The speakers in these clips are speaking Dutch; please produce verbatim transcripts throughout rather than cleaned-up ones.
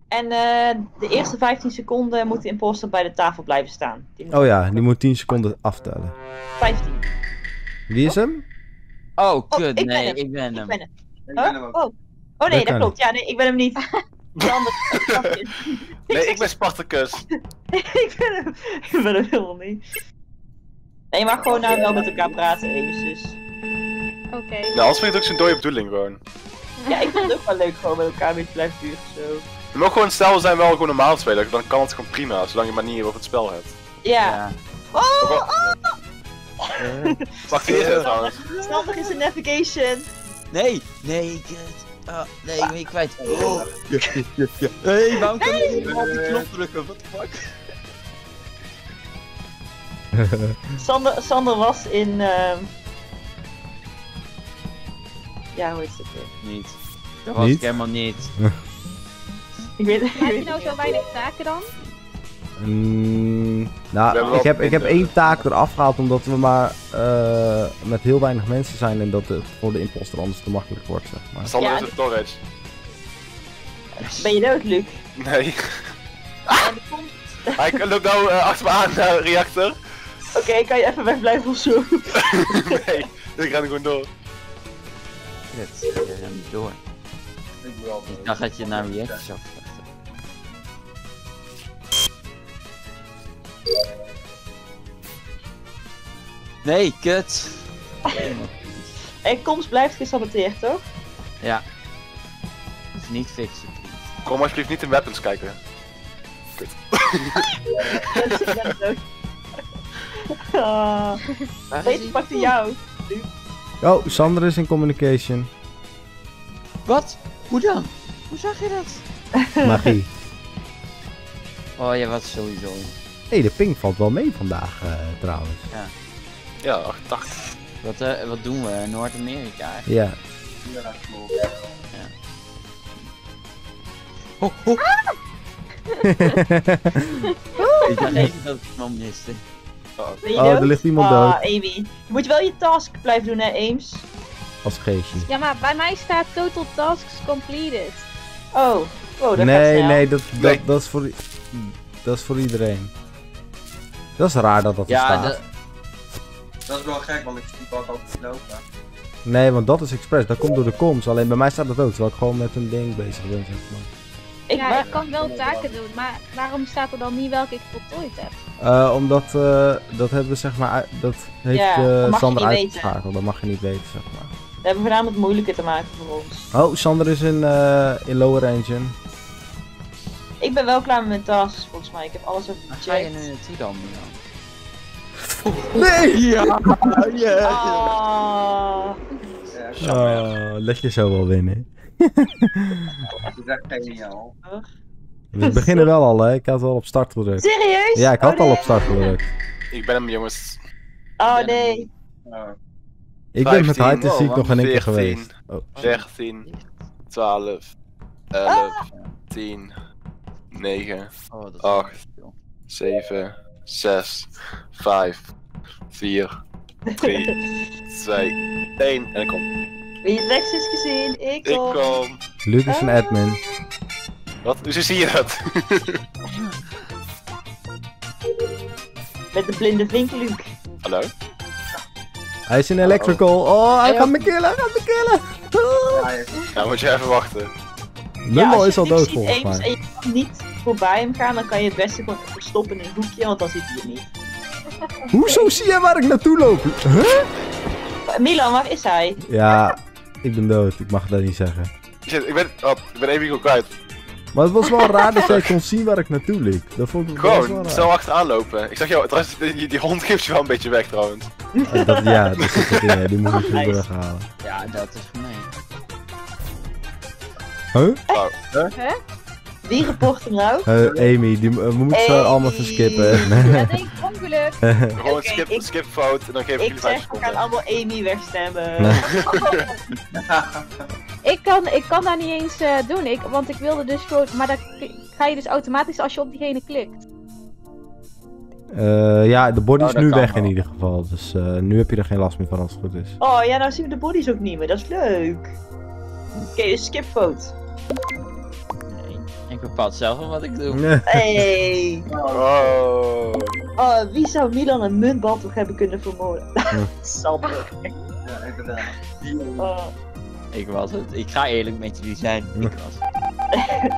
En uh, de eerste vijftien seconden moet de imposter bij de tafel blijven staan. Oh ja, die moet tien seconden aftellen. vijftien. Wie is hem? Oh, kut, oh, ik nee, ben ik ben hem. Ik ben hem. Ik ben hem ook. Oh, oh nee, Dat dat kan klopt. Ja, nee, ik ben hem niet. De andere. Nee, ik ben Spartacus. ik ben hem. Ik ben hem helemaal niet. Nee, maar gewoon nou wel met elkaar praten eventjes. Oké. Okay. Nou, anders vind ik het ook zo'n dode bedoeling gewoon. Ja, ik vind het ook wel leuk gewoon met elkaar een beetje blijven duren zo. Je mag gewoon, stel we zijn wel gewoon normaal spelen, dan kan het gewoon prima, zolang je manier over het spel hebt. Ja. Ja. Oh, oh, Uh, Wacht, hier is het trouwens. Snel is een navigation. Nee, nee, kut. Oh, nee, ik ben je kwijt. Oh. Ja, ja, ja. Hey, waarom kan ik niet op die knop drukken? What the fuck? Sander, Sander was in... Uh... Ja, hoe is het weer? Niet. Dat was Niet? ik helemaal niet. Ik weet het Heb je nou zo weinig taken dan? Mm, We nou, hebben ik wel heb, ik heb minder. één taak eraf gehaald omdat we maar uh, met heel weinig mensen zijn en dat het voor de imposter anders te makkelijk wordt, zeg maar. Sander Ja, is het storage. Ben je dood, Luc? Nee. Ja, die komt... Hij loopt nou uh, achter me aan naar de reactor. Oké, okay, kan je even wegblijven of zo? Nee, dus ik ren gewoon door. Kut, je rent niet door. Ik ben wel Ik dacht dat je naar reactor zou vechten. Nee, kut. En komst blijft gesaboteerd, toch? Ja. Dat is niet fixen, please. Kom alsjeblieft niet in weapons kijken. Kut. Dat is net dood. Ah. Waar is Deze hij? pakte jou. Oh, Sander is in communication. Wat? Hoe dan? Hoe zag je dat? Magie. Oh, jij was sowieso. Hé, hey, de ping valt wel mee vandaag, uh, trouwens. Ja, achtentachtig. Wat, uh, wat doen we? Noord-Amerika eigenlijk? Ja. Ja, klopt. Ho, ho. Ik dacht even dat ik iemand miste. Ben je Oh, dood? er ligt iemand Ah, dood. Amy. Je moet wel je task blijven doen, hè, Ames? Als geestje. Ja, maar bij mij staat total tasks completed. Oh, oh dat gaat Nee, snel. nee, dat, dat, Nee. dat, is voor, i- dat is voor iedereen. Dat is raar dat dat er Ja, staat. dat... Dat is wel gek, want ik zie die bak ook niet lopen. Nee, want dat is expres. Dat komt door de comms. Alleen bij mij staat dat ook, terwijl ik gewoon met een ding bezig ben, zeg maar. Ik, Ja, maar- ik kan wel taken doen, maar waarom staat er dan niet welke ik voltooid heb? Uh, omdat, uh, dat hebben we zeg maar, uit- dat heeft Ja, uh, dat mag je Sander niet uitgeschakeld. Dat mag je niet weten, zeg maar. We hebben gedaan om het moeilijker te maken voor ons. Oh, Sander is in, uh, in Lower Engine. Ik ben wel klaar met mijn tasks, volgens mij. Ik heb alles over Ga je gecheckt. nu het Tidal nu dan? Nee! Ja! Ja! Ah. Ja, jammer. Oh, leg je zo wel winnen. Dat is echt geniaal. We beginnen wel al, hè? Ik had al op start gedrukt. Serieus? Ja, ik had Oh, al nee. op start gedrukt. Ik ben hem, jongens. Oh nee. Oh. Ik ben met vijftien, Hide and Seek oh, nog geen één keer veertien. geweest. Oh. dertien, twaalf, elf, Ah. tien, negen, Oh, dat is acht, zeven, zes, vijf, vier, drie, twee, één. En ik kom. Wie het rechts is gezien? Ik Ik kom. kom. Luc is een admin. Wat? Hoe zie je dat? Met de blinde vink, Luc. Hallo? Hij is in electrical. Oh, hij gaat me killen, hij gaat me killen. Oh. Ja, je- Nou, moet je even wachten. Lumbo is al Als je dood Luc volgens ziet, Ames, mij. en je kan niet voorbij hem gaan, dan kan je het beste gewoon verstoppen in een hoekje, want dan zit hij er niet. Hoezo zie jij waar ik naartoe loop? Huh? Milan, waar is hij? Ja, ik ben dood. Ik mag dat niet zeggen. Shit, ik ben, oh, ik ben even gewoon kwijt. Maar het was wel raar dat jij kon zien waar ik naartoe liep. Dat vond ik dat was wel Gewoon, raar. zo achteraan lopen. Ik zag jou, trouwens, die, die hond geeft je wel een beetje weg trouwens. Eh, dat, ja, dat zit er in. Die moet ik Nice. weer weghalen. Ja, dat is gemeen. Huh? Oh, Wie report hem nou? Uh, Amy, die, uh, we moeten ze Amy. allemaal verskippen. Ja, nee, ongeluk. gewoon Oké, skip, ik- skip fout en dan geef ik jullie Ik vijf zeg, we gaan seconden. allemaal Amy wegstemmen. Nee. Ik kan, ik kan dat niet eens eh, doen, ik, want ik wilde dus gewoon... Maar dan ga je dus automatisch als je op diegene klikt. Uh, ja, de body Oh, is dat nu kan weg wel. in ieder geval. Dus uh, nu heb je er geen last meer van als het goed is. Oh ja, nou zien we de bodies ook niet meer. Dat is leuk. Oké, dus skip vote. Nee, ik Ik bepaal zelf wel wat ik doe. Hey. Oh. Oh, wie zou Milan een muntbal toch hebben kunnen vermoorden? Sander. Ja, inderdaad. Die, eh, Oh. Ik was het. Ik ga eerlijk met jullie zijn. Ik was het.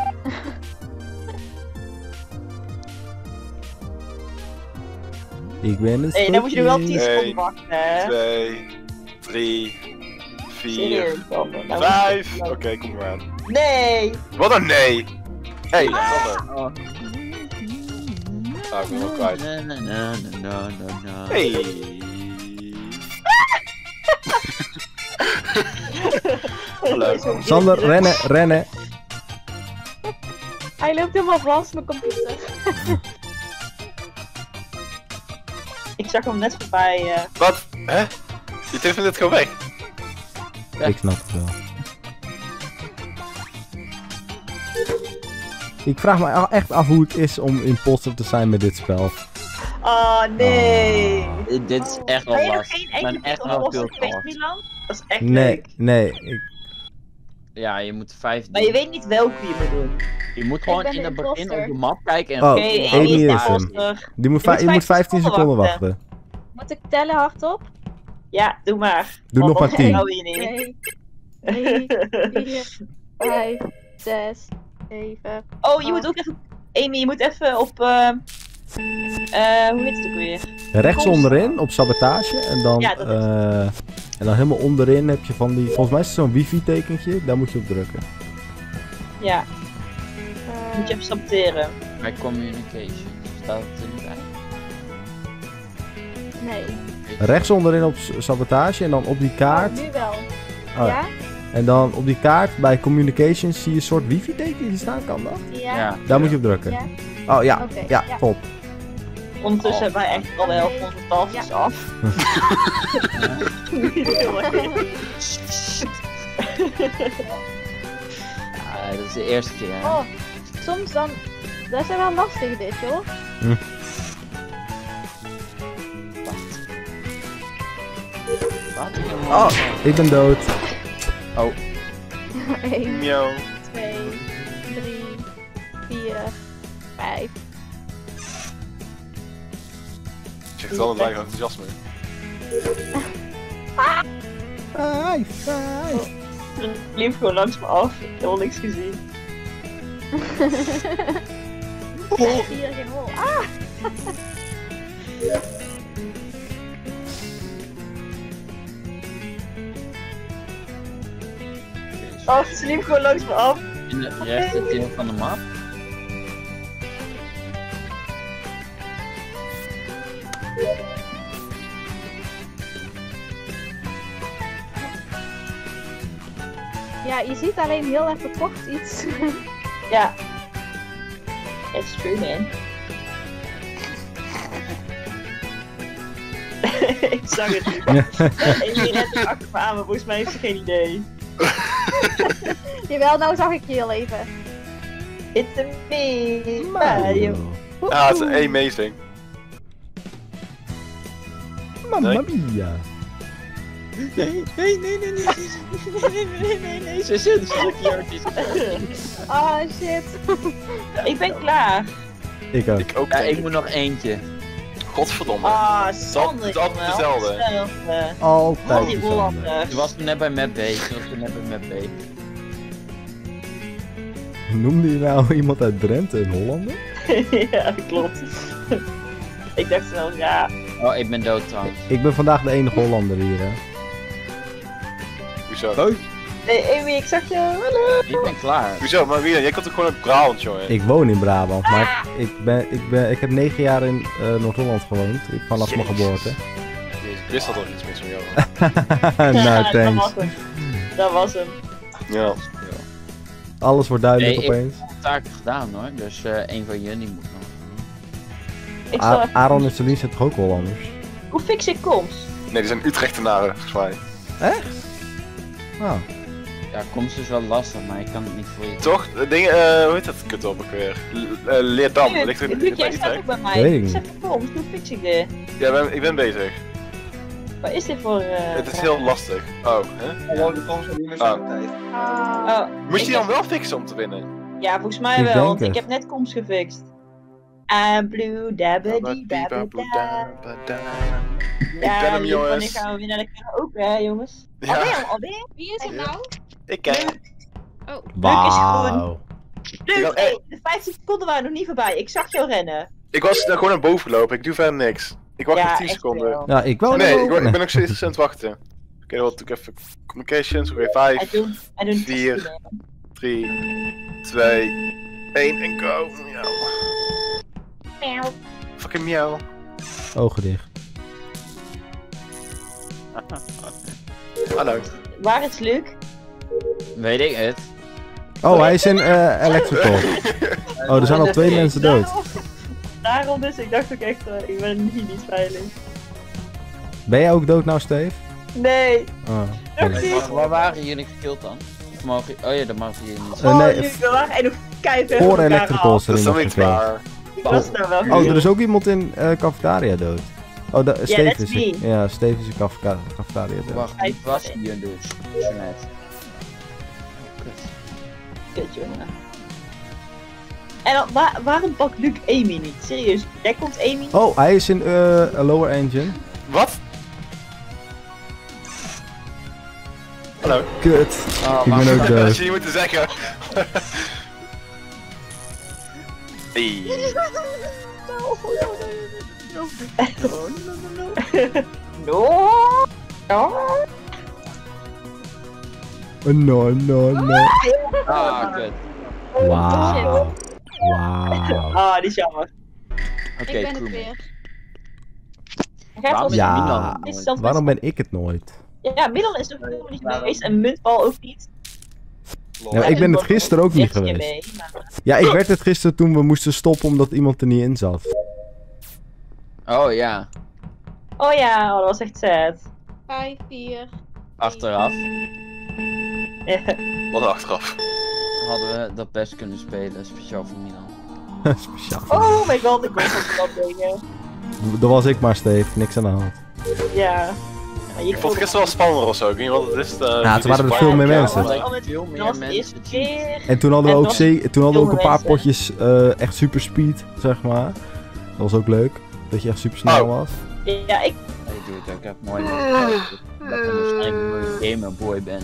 Ik ben een Hey, dan moet je er wel tien stokje. seconden Eén, wachten, hè? twee, drie, vier, Serieus, Sander. Nou, vijf. moet Oké, je- kom maar aan. Nee! Wat een nee! Hey, Ah. Sander. Oh. Ah, ik ben wel kwijt. Na, na, na, na, na, na, na. Hey. Leuk. Sander, rennen, rennen. Hij loopt helemaal vast, mijn computer. Ik zag hem net voorbij. eh Wat? Hè? Je telefoon dit gewoon weg. Ja. Ik snap het wel. Ik vraag me echt af hoe het is om imposter te zijn met dit spel. Oh nee! Dit- Dit is echt wel Ben je nog lastig. geen Ik ben enkele echt keer wel op veel geweest, gehad. Milan? Dat is echt Nee, leuk. nee. Ik, Ja, je moet vijf Maar je doen. weet niet welke je moet doen. Je moet gewoon ben in de het begin imposter. op de map kijken en... Oh, Oké, Amy Amy is de is hem. imposter. die moet Je moet vij- je moet vijftien vijftien seconden wachten. wachten. Moet ik tellen hardop? Ja, doe maar. Doe nog maar Anders tien. hou je niet. twee, drie, vier, vijf, zes, zeven. Oh, je moet ook even... Amy, je moet even op... eh eh, hoe heet het ook weer? Rechts onderin op sabotage en dan, Ja, dat is het. eh, en dan helemaal onderin heb je van die, volgens mij is het zo'n wifi tekentje, daar moet je op drukken. Ja, Eh, moet je even saboteren. Bij communication. Staat het er niet bij? Nee. Rechts onderin op s- sabotage en dan op die kaart, Oh, nu wel. Oh, Ja? en dan op die kaart bij communications zie je een soort wifi tekentje staan, kan dat? Ja? Ja. Daar moet je op drukken. Ja? Oh ja, Oké, ja, ja. top. Ondertussen Oh. hebben wij echt al de helft van onze tafeltjes Ja. af. Ja, dat is de eerste keer. hè. Oh, soms dan... Dat is wel lastig dit, joh. Wat? Ik heb hem Oh, al- ik ben dood. Oh, één, Miauw. twee, drie, vier, vijf. Ik zeg het wel met weinig enthousiasme. Ai, ai. Er liep gewoon langs me af. Ik heb helemaal niks gezien. Hier geen hol. Ah! Oh, ze liep gewoon langs me af. in het rechte deel van de map. Ja, je ziet alleen heel even kort iets. Ja. It's true, man. Ik zag het niet. En die rent achter me aan, maar volgens mij heeft ze geen idee. Jawel, nou zag ik je heel even. It's a me, Mario. Ja, het is amazing. Mamma mia. Nee, nee, nee, nee, nee, nee, nee, nee, nee, nee, ze zit hier. Oh shit. Ik ben klaar. Ik ook. Ik ook. Ja, denk ik moet nog eentje. Godverdomme. Ah, Dat Sander. is altijd jongen, dezelfde. hetzelfde. Altijd Al die dezelfde. Hollanders. Ze was net bij map B. Ze was net bij map B. Noemde je nou iemand uit Drenthe een Hollander? Ja, klopt. Ik dacht wel, ja. Oh, ik ben dood trouwens. Ik ben vandaag de enige Hollander hier, hè. Hoezo? Nee, Amy, ik zag je. Hallo. Ik ben klaar. Hoezo? Maar Wielen, jij komt toch gewoon uit Brabant, jongen? Ik woon in Brabant, maar ik, ben, ik, ben, ik heb negen jaar in eh, Noord-Holland gewoond. Ik, vanaf mijn Jezus. geboorte. Jezus, ik wist dat er iets mis met jou. nou, dat thanks. was hem. Dat was hem. Ja. Alles wordt duidelijk Nee, ik- opeens. Taken gedaan hoor, dus eh een van jullie moet nog. Ik zal A- even... Aaron en Celine zijn toch ook Hollanders? Hoe fix ik komst? Nee, die zijn Utrechtenaren, volgens mij. Oh. Ja, komst is wel lastig, maar ik kan het niet voor je. Toch? De dingen, eh, hoe heet dat kut op ook weer? L- eh, Leerdam, Nee, ligt er Luc, in jij staat ook Utrecht? bij Weet mij. ik Ik zeg niet. komst, hoe fix ik dit? Ja, ben- ik ben bezig. Wat is dit voor... eh Het is heel lastig. Oh, hè? Gewoon de kans om niet meer Ah. zo'n tijd. Ah. Oh, Moest ik je dan heb- wel fixen om te winnen? Ja, volgens mij Ik wel, denk want ik het. heb net comms gefixt. En blue dabbedy dabbedy da. Ja, ben hem, Luc, wanneer jongens. gaan we weer naar de karaoke, hè, jongens? Ja. Alweer, alweer? Wie is het nou? Ik ken. Oh, Wauw. Luc, Ik had- hey, de vijftien seconden waren nog niet voorbij. Ik zag jou rennen. Ik was daar gewoon naar boven gelopen, ik doe verder niks. Ik wacht ja, nog tien echt seconden. wel. Ja, ik wou Nee, nog ik, wel- ik ben nog steeds aan het wachten. Oké, dan doe ik even communications, weer vijf, Hij doet, hij doet Vier. niet meer. drie, twee, één en go. Miauw. Miauw. Fucking miauw. Ogen dicht. Hallo. Waar is Luc? Weet ik het. Oh, hij is in eh, electrical. Oh, er zijn al twee mensen dood. Daarom, daarom dus, ik dacht ook echt, uh, ik ben hier niet veilig. Ben jij ook dood nou, Steve? Nee. Oh, Roxy. oké. Waar, waar waren jullie gekilld dan? Of mogen... Oh ja, dat mag je niet. Eh, Oh, nee, Luc, we waren echt nog keihard Voor van elkaar electrical af. is er Dat is dan iemand niet gekillt. waar. Ik was daar wel Oh, er is ook iemand in eh cafetaria dood. Oh, da- Steve that's is me. Ja, Steve is in cafeta- cafetaria dood. Wacht, Hij- ik was hier dus. Zo net. Oh, kut. Kut, jongen. En dan, waar, waarom pakt Luc Amy niet? Serieus, jij komt Amy? Oh, hij is in eh, een lower engine. Wat? Hallo. Kut. Oh, Ik ben wacht. ook Dat dood. had je niet moeten zeggen. Hey. No. No. No, no, no. Ah, kut. Wauw. Wauw. Ah, die is jammer. Oké, ik ben het cool. weer. Hij gaat Waarom wel- is Ja. Milan Is nooit? zelfs Waarom ben ik het nooit? Ja, Middel is nog helemaal niet geweest en Muntbal ook niet. Ja, ik ben het gisteren ook niet Eerste keer geweest. mee, maar- Ja, ik werd het gisteren toen we moesten stoppen omdat iemand er niet in zat. Oh ja, Oh ja, oh, dat was echt sad. vijf, vier. achteraf Ja. Wat achteraf. hadden we dat best kunnen spelen, speciaal voor Milan. Speciaal. Oh my god, ik was op dat dingen. Dat was ik maar, Steve. Niks aan de hand. Ja. Ja, Ik vond het gisteren wel spannender of zo. Ik weet niet wat het is. Uh, Ja, toen waren er veel meer mensen. Dat Oh, ik veel Dat meer was de mensen eerste zien. keer. En toen hadden we En ook, dat- ze- toen hadden we ook een paar jonge potjes eh, echt super speed, zeg maar. Dat was ook leuk. Dat je echt super snel Oh. was. Ja, ik. Hey dude, ik heb mooi dat ik waarschijnlijk een gamerboy ben.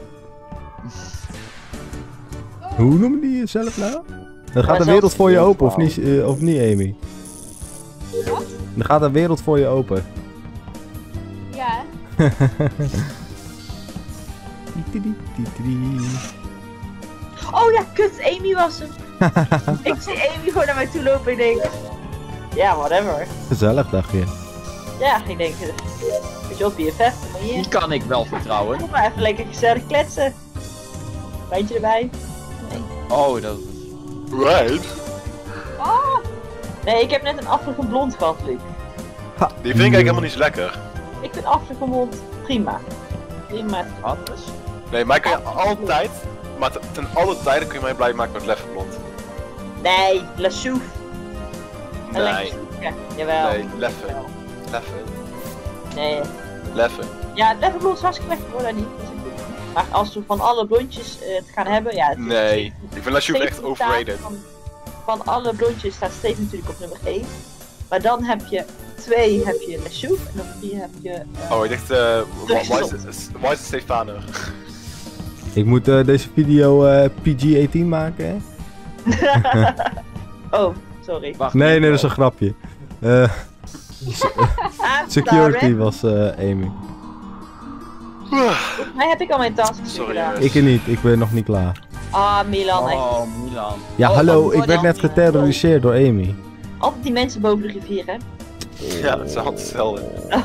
Hoe noem je jezelf nou? Dan gaat Ja, de wereld zelfs- voor je open, of niet, eh, of niet, Amy? Wat? Dan gaat de wereld voor je open. Ja. Oh ja, kut, Amy was hem. Ik zie Amy gewoon naar mij toe lopen en ik denk. Ja, whatever. Gezellig, dacht je. Ja, ik denk. eh, Weet je wat, B F F, maar hier. Die kan ik wel vertrouwen. Kom maar even lekker gezellig kletsen. Wijntje erbij. Oh, dat Right. Oh, Nee, ik heb net een afgelopen blond gehad, Luc. Die vind ik eigenlijk helemaal niet zo lekker. Ik vind afgelopen blond prima. Prima. anders. Nee, mij kan je altijd, maar ten, ten alle tijden kun je mij blij maken met Leffe blond. Nee, La Souf. Een lekker Nee, soefje. Jawel. nee, Leffe. Leffe. Nee. Leffe. Ja, Leffe blond is hartstikke lekker hoor, dat niet. Dat is ook goed. Maar als we van alle blondjes eh, het gaan hebben, ja. het is Nee, Steven- ik vind Leffe echt Steven staat overrated. Van, van alle blondjes staat Steven natuurlijk op nummer één. Maar dan heb je twee heb je La Souf en op drie heb je. eh, Oh, ik dacht, eh, why is it- why is it Stefano? Ik moet eh, deze video eh, P G achttien maken, hè? oh, sorry. Wacht, Nee, nee, dat is een grapje. Eh, I'm security sorry. was eh, Amy. Volgens mij heb ik al mijn tasks Sorry, gedaan. jongens. Ik er niet, ik ben nog niet klaar. Ah, Milan, echt. Oh, Milan. Ja, Oh, hallo, wat ik mooi werd net dan. geterroriseerd door Amy. Altijd die mensen boven de rivier, hè? Ja, dat is altijd hetzelfde.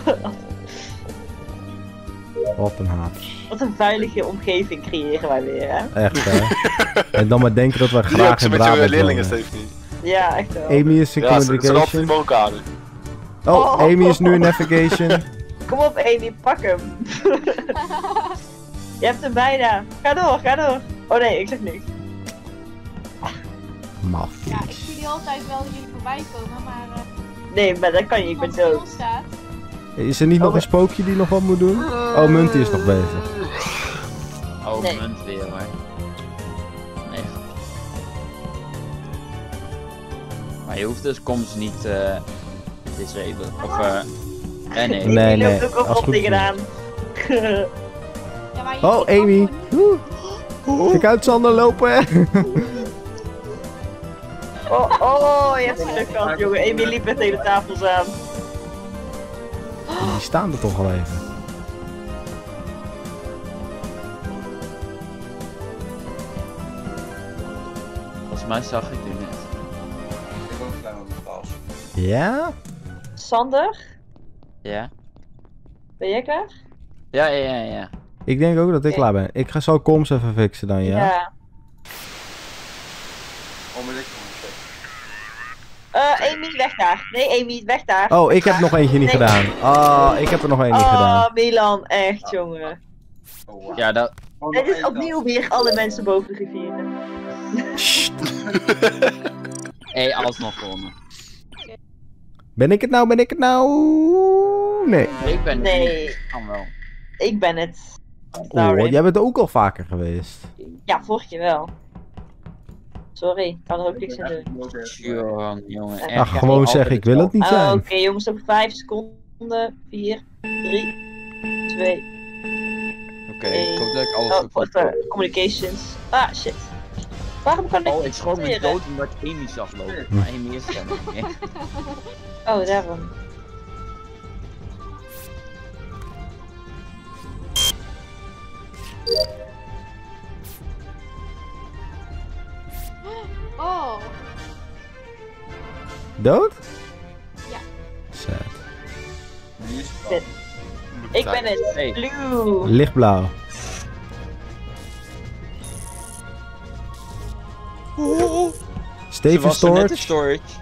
Wat een haat. Wat een veilige omgeving creëren wij weer, hè? Echt, hè? En dan maar denken dat wij Die ook graag zo in met je Brabant leerlingen, wonen. Stefanie. Ja, echt wel. Amy is in Ja, ze ze zijn altijd communication. Marokkanen. Oh, Amy is nu in navigation. Kom op, Amy, pak hem. Je hebt hem bijna. Ga door, ga door. Oh nee, ik zeg niks. ja, ik Maffies. zie die altijd wel jullie voorbij komen, maar uh, Nee, maar dat kan je, ik ben iemand dood. stilstaat. Is er niet nog een spookje die nog wat moet doen? Oh, Munty is nog bezig. Oh, Nee. munt weer hoor. Nee. Maar je hoeft dus komst niet uh, disablen. Of eh... Uh, nee, nee. Nee, Die nee. loopt ook als op goed is tegenaan. Ja, maar je- Oh, je kan Amy. gewoon Oeh. Kijk uit, Sander, lopen. Oh, oh, je hebt ze geluk gehad, jongen. Amy liep met de hele tafels aan. Die staan er toch al even. Volgens mij zag ik die niet. Ik heb ook een klein met mijn tas. Ja? Sander, Ja? ben jij klaar? Ja, ja, ja, ja. Ik denk ook dat ik klaar ben. Ik ga zo Koms even fixen dan, ja? Ja. Onmiddellijk voor een Eh, Amy, weg daar. Nee, Amy, weg daar. Oh, ik heb Daar. nog eentje niet Nee. gedaan. Oh, ik heb er nog één niet gedaan. Oh, Milan, echt, jongen. Oh, wow. Ja, dat... Gewoon Het nog is één opnieuw weer alle mensen boven de rivieren. Sst. Hé, hey, alsnog gewonnen. Ben ik het nou? Ben ik het nou? Nee. Ik ben Nee. niet. Kan wel. Ik ben het. Oh, Sorry. jij bent ook al vaker geweest. Ja, vorig keer wel. Sorry, kan er ook niks aan doen. tas. Jongen, jongen. Ach, echt. Ach, ja, gewoon Ik zeggen, ik wil het niet Oh, zijn. Oké, jongens, op vijf seconden. vier, drie, twee, Oké, ik hoop dat ik alles oh, goed wacht, heb. eh, communications. Ah, shit. Waarom kan ik Oh, ik schrok me leren? dood omdat ik Amy zag lopen. Maar Amy is er niet meer. Oh, daarom. Oh. Dood? Ja. Sad. Wie is het Dit. Ik ben het. Hey. Blue. Lichtblauw. Steven Ze was er net in Storage. storage.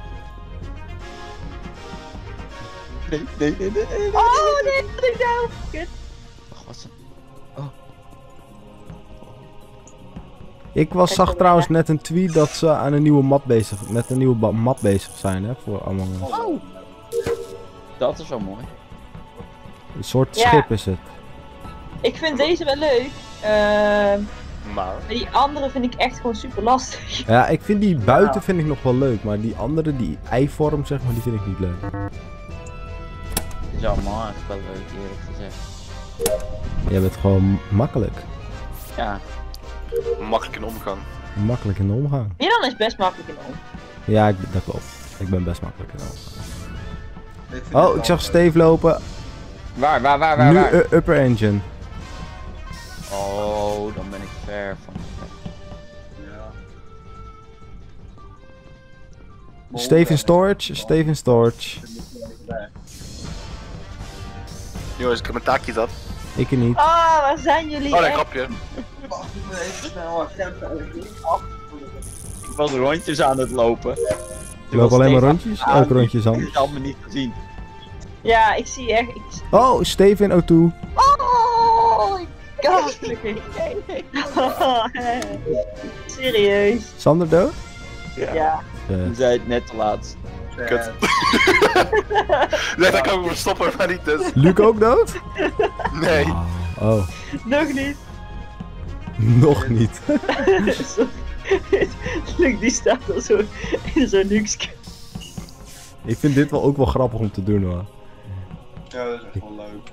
Nee, nee, nee, nee, nee. Oh, nee, wat ik nou? Kut. Wacht, wat is er? Ik was, Kijk zag wel trouwens weer. net een tweet dat ze aan een nieuwe map bezig, met een nieuwe ba- map bezig zijn, hè, voor Among Us. Oh! Dat is wel mooi. Een soort Ja. schip is het. Ik vind deze wel leuk. Uh, Maar. maar die andere vind ik echt gewoon super lastig. Ja, ik vind die buiten vind ik nog wel leuk, maar die andere, die eivorm zeg maar, die vind ik niet leuk. Het is allemaal echt wel leuk, eerlijk gezegd. Jij bent gewoon makkelijk. Ja. Makkelijk in omgang. Makkelijk in de omgang. Milan is best makkelijk in om. Ja, ik, dat klopt. Ik ben best makkelijk in de omgang. Ik vind Oh, het ik zag wel- Steve lopen. Waar, waar, waar, waar, Nu waar? u- upper engine. Oh, dan ben ik ver van. Ja. Steve in storage, Steve in storage. Jongens, ik heb mijn taakje dat. Ik er niet. Ah, waar zijn jullie? Oh, nee, echt? grapje. Wacht, ik moet even snel agenten af. Ik was rondjes aan het lopen. Ik loop alleen maar rondjes. Elk rondje is Ik anders. had me niet gezien. Ja, ik zie echt. Ik... Oh, Steve in O twee. Oh my god, gelukkig. Serieus? Sander dood? Ja. Eh, Toen zei het net te laat. Kut. Nee, dan kan ik me stoppen, maar niet dus. Luc ook dood? Nee. Oh, oh. Nog niet. Nog niet. Luc, die staat al zo in zo'n luxe. Ik vind dit wel ook wel grappig om te doen hoor. Ja, dat is echt wel leuk.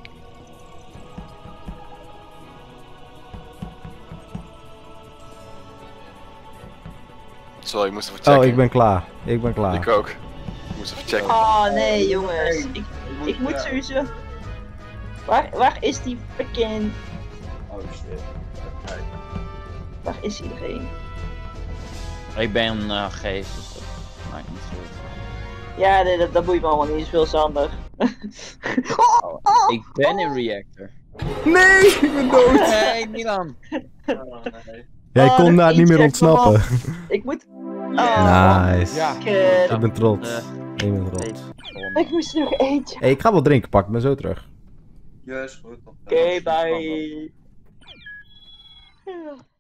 Sorry, ik moest even checken. Oh, ik ben klaar. Ik ben klaar. Ik ook. Ik moest even checken. Oh nee, jongens. Ik, moet, ik moet ja. sowieso. Waar, waar is die freaking. Oh shit. Kijk. Waar is iedereen? Ik ben uh, geest, dus dat maakt niet zo. Ja, nee, dat, dat boeit me allemaal niet zoveel, Sander. Oh, ik ben een reactor. Nee, ik ben dood. Hey Milan! Oh, nee. Jij Oh, kon dat daar niet meer eentje, kom ontsnappen. Ik moet. Ja. Oh, Nice. Ja. kut. Ik ben trots. Eh, Ik ben trots. Ik moest er nog eentje. Hey, ik ga wel drinken pakken, ik ben zo terug. Ja, is goed. Oké, bye.